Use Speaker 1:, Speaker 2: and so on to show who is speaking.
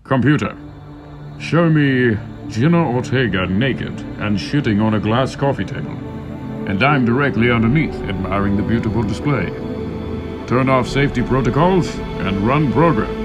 Speaker 1: Computer, show me Jenna Ortega naked and shitting on a glass coffee table. And I'm directly underneath, admiring the beautiful display. Turn off safety protocols and run program.